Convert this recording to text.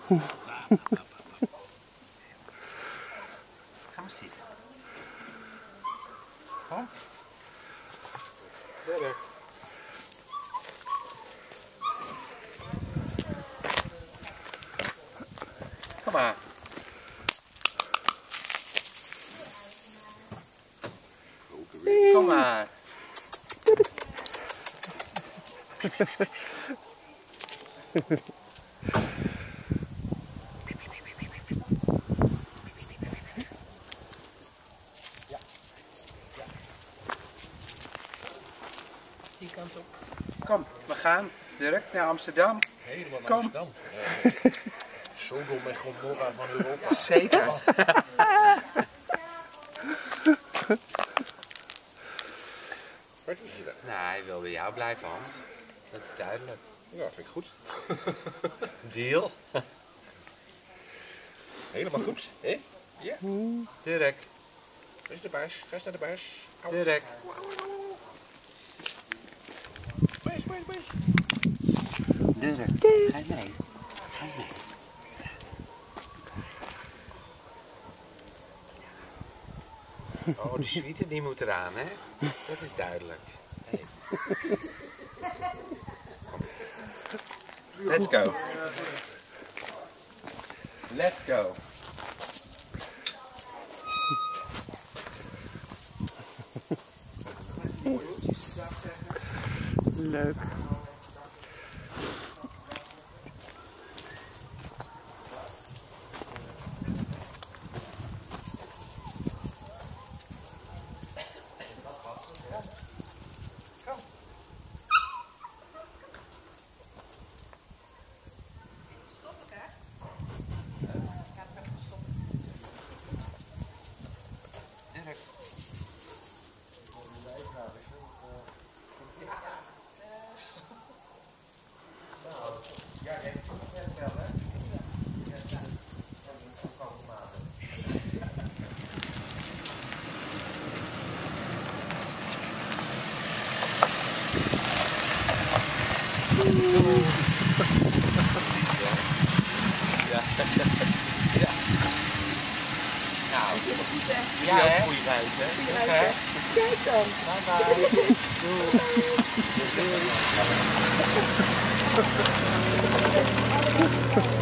Ga maar zitten. Kom. Dirk. Kom maar. Kom maar. Die kant op. Kom, we gaan Dirk naar Amsterdam. Helemaal naar Kom. Amsterdam. Sodom en Gomorra van Europa. Zeker. Wat is je daar? Nou, hij wil bij jou blijven, Hans. Dat is duidelijk. Ja, vind ik goed. Deal. Helemaal goed. Hé? Ja. Dirk. Ga eens naar de buis. Ga eens naar de buis. Au. Dirk. Buis, buis, buis. Dirk. Ga je mee? Ga je mee? Oh, de suite die moet eraan, hè? Dat is duidelijk. Hey. Let's go. Let's go. Leuk. Dirk. Ja, je hebt het net wel, hè? Ja. Ja. Nou, ja, hè? Goeie reis, hè? Oké. Kijk dan. Bye bye. Doei.